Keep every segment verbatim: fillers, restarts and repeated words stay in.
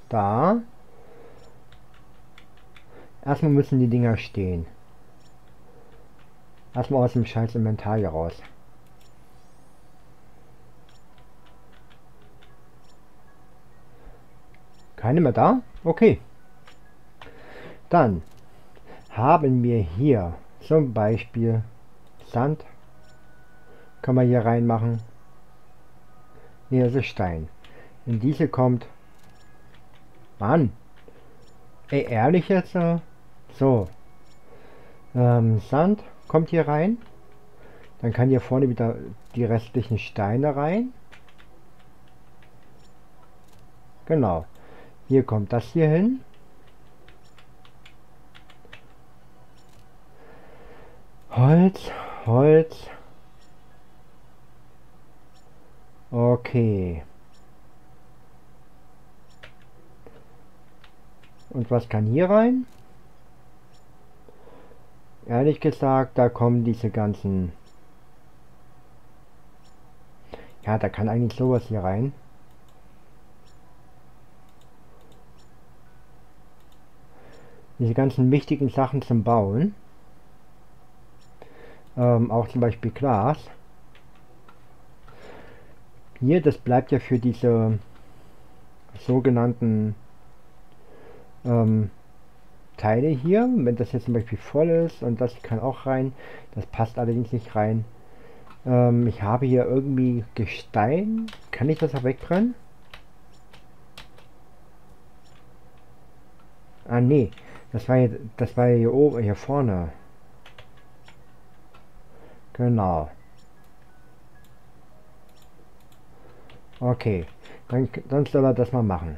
Da. Erstmal müssen die Dinger stehen. Erstmal aus dem scheiß Inventar hier raus. Keine mehr da? Okay. Dann haben wir hier zum Beispiel Sand. Können wir hier reinmachen. Hier ist es Stein. In diese kommt... Mann! Ey, ehrlich jetzt? äh? So. Ähm, Sand kommt hier rein. Dann kann hier vorne wieder die restlichen Steine rein. Genau. Hier kommt das hier hin. Holz, Holz. Okay. Und was kann hier rein? Ehrlich gesagt, da kommen diese ganzen... Ja, da kann eigentlich sowas hier rein. Diese ganzen wichtigen Sachen zum Bauen. Ähm, auch zum Beispiel Glas. Hier, das bleibt ja für diese sogenannten ähm, Teile hier. Wenn das jetzt zum Beispiel voll ist und das kann auch rein. Das passt allerdings nicht rein. Ähm, ich habe hier irgendwie Gestein. Kann ich das auch wegbrennen? Ah, nee. Das war, hier, das war hier oben, hier vorne. Genau. Okay. Dann, dann soll er das mal machen.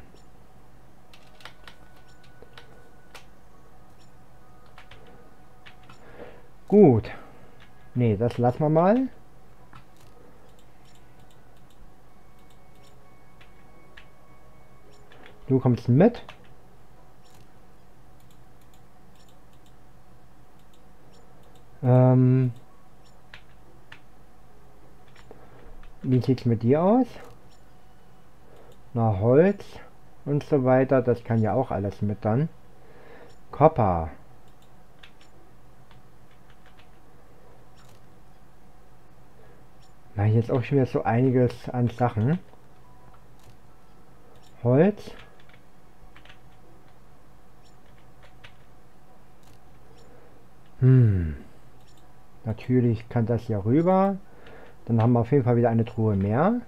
Gut. Nee, das lassen wir mal. Du kommst mit. Ähm, wie sieht es mit dir aus? Na, Holz und so weiter. Das kann ja auch alles mit dann. Copper. Na, hier ist auch schon wieder so einiges an Sachen. Holz. Hm. Natürlich kann das hier rüber. Dann haben wir auf jeden Fall wieder eine Truhe mehr.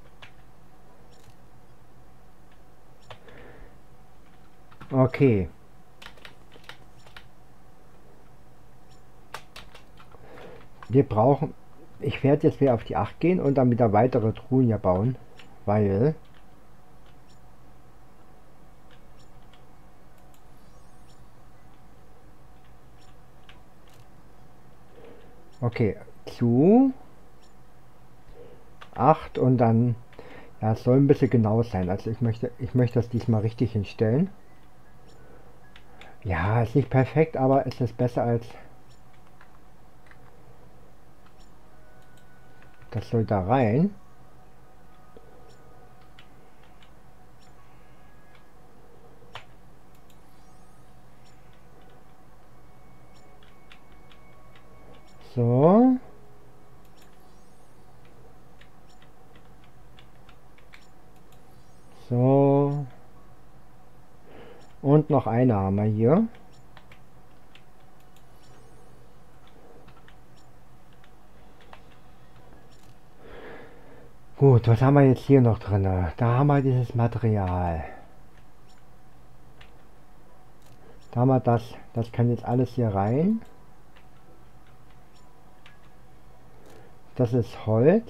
Okay. Wir brauchen... Ich werde jetzt wieder auf die acht gehen und dann wieder weitere Truhen hier bauen. Weil... Okay, zu acht und dann... Ja, es soll ein bisschen genau sein. Also ich möchte, ich möchte das diesmal richtig hinstellen. Ja, ist nicht perfekt, aber es ist besser als... Das soll da rein. So. So. Und noch eine haben wir hier. Gut, was haben wir jetzt hier noch drin? Da haben wir dieses Material. Da haben wir das. Das kann jetzt alles hier rein. Das ist Holz.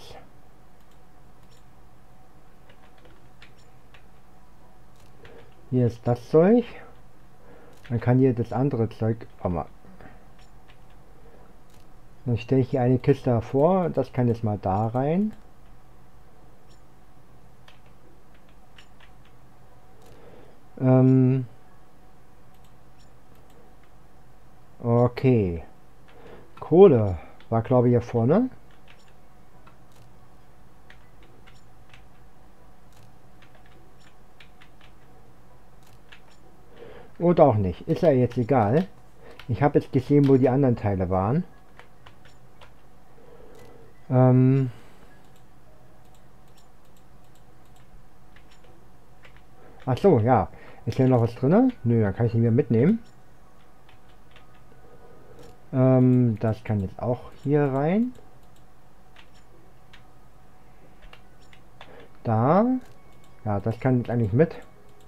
Hier ist das Zeug. Dann kann hier das andere Zeug... Oh mal. Dann stelle ich hier eine Kiste hervor. Das kann jetzt mal da rein. Ähm... Okay. Kohle war, glaube ich, hier vorne. Oder auch nicht. Ist ja jetzt egal. Ich habe jetzt gesehen, wo die anderen Teile waren. Ähm Ach so, ja. Ist hier noch was drin? Nö, dann kann ich ihn wieder mitnehmen. Ähm, das kann jetzt auch hier rein. Da. Ja, das kann jetzt eigentlich mit.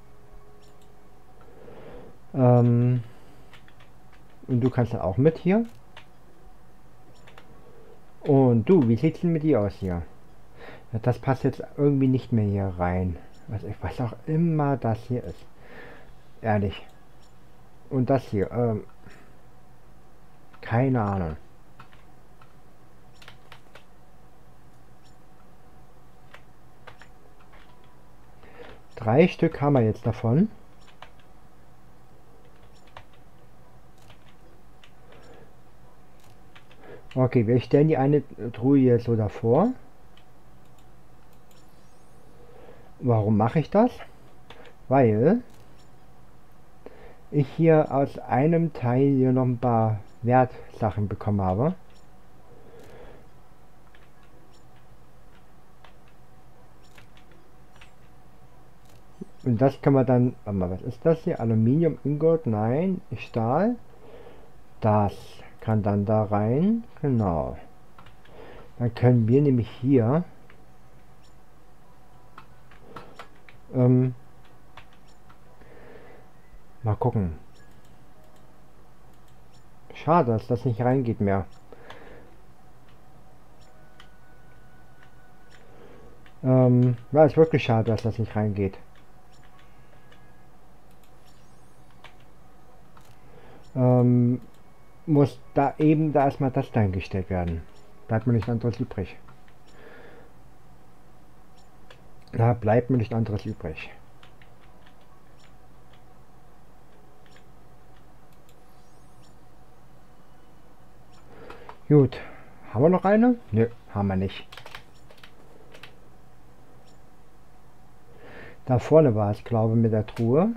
Ähm, und du kannst dann auch mit hier. Und du, wie sieht's denn mit dir aus hier? Ja, das passt jetzt irgendwie nicht mehr hier rein. Also ich weiß auch immer, das hier ist. Ehrlich. Und das hier, ähm, keine Ahnung. Drei Stück haben wir jetzt davon. Okay, wir stellen die eine Truhe jetzt so davor. Warum mache ich das? Weil ich hier aus einem Teil hier noch ein paar Wertsachen bekommen habe. Und das kann man dann, warte mal, was ist das hier? Aluminium, Ingot, nein, Stahl. Das kann dann da rein, genau. Dann können wir nämlich hier ähm, mal gucken. Schade, dass das nicht reingeht mehr. Ähm, ja, ist wirklich schade, dass das nicht reingeht. Ähm, muss da eben da erstmal das dahingestellt werden. Bleibt mir nichts anderes übrig. Da bleibt mir nichts anderes übrig. Gut. Haben wir noch eine? Nö, haben wir nicht. Da vorne war es, glaube ich, mit der Truhe.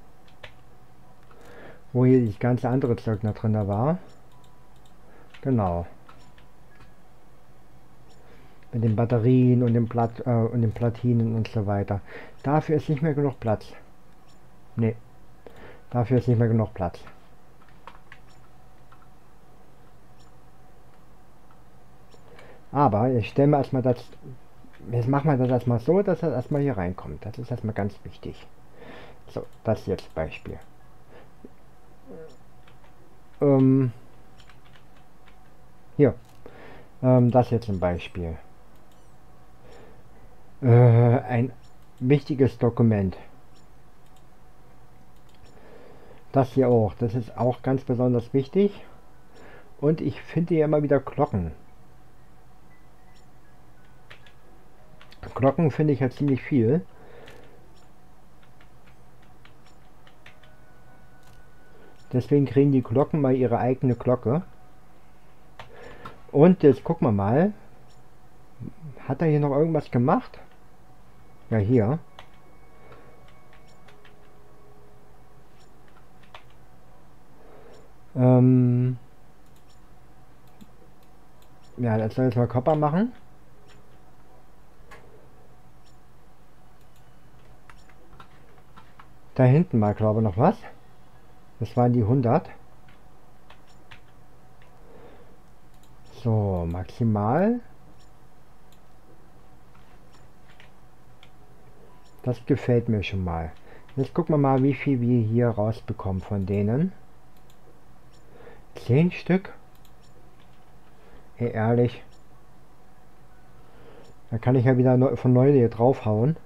Wo hier das ganze andere Zeug noch drin war. Genau. Mit den Batterien und den, Plat äh, und den Platinen und so weiter. Dafür ist nicht mehr genug Platz. Nee. Dafür ist nicht mehr genug Platz. Aber ich stelle mir erstmal das. Jetzt machen wir das erstmal so, dass er erstmal hier reinkommt. Das ist erstmal ganz wichtig. So, das jetzt Beispiel. Ähm, hier. Ähm, das jetzt ein Beispiel. Äh, ein wichtiges Dokument. Das hier auch. Das ist auch ganz besonders wichtig. Und ich finde hier immer wieder Glocken. Glocken finde ich ja ziemlich viel. Deswegen kriegen die Glocken mal ihre eigene Glocke. Und jetzt gucken wir mal. Hat er hier noch irgendwas gemacht? Ja, hier. Ähm ja, das soll jetzt mal Copper machen. Da hinten mal, glaube ich, noch was. Das waren die hundert. So, maximal. Das gefällt mir schon mal. Jetzt gucken wir mal, wie viel wir hier rausbekommen von denen. Zehn Stück. Hey, ehrlich. Da kann ich ja wieder neu, von neu hier draufhauen.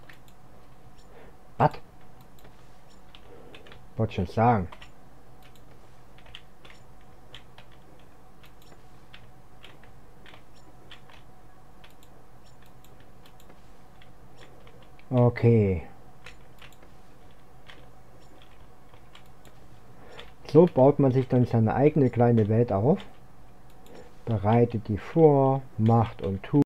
Was? Wollte schon sagen. Okay. So baut man sich dann seine eigene kleine Welt auf. Bereitet die vor, macht und tut.